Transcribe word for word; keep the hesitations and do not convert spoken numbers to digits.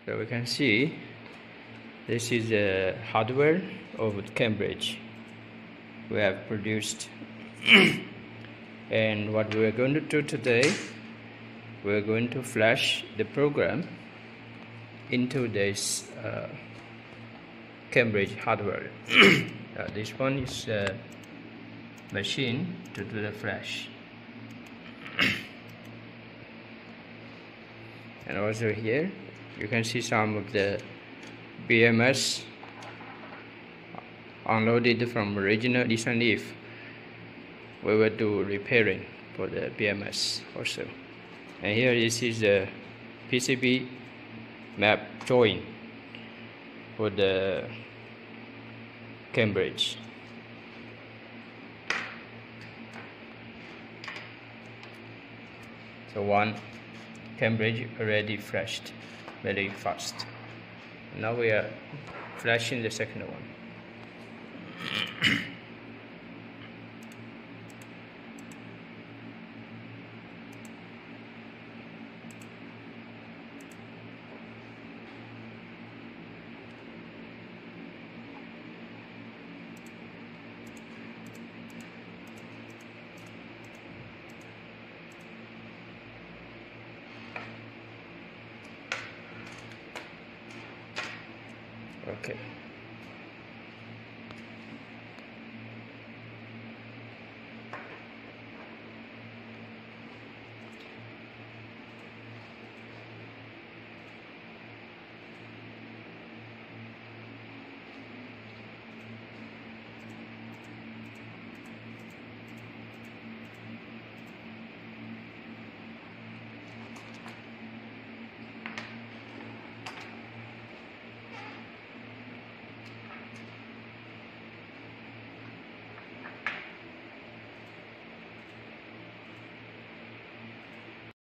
So we can see this is the hardware of Cambridge we have produced. And what we are going to do today, we are going to flash the program into this uh, Cambridge hardware. uh, this one is a machine to do the flash. And also here you can see some of the B M S unloaded from original Nissan Leaf. We will do repairing for the B M S also. And here this is the P C B map join for the Cambridge. So one Cambridge already flashed very fast. Now we are flashing the second one. Okay.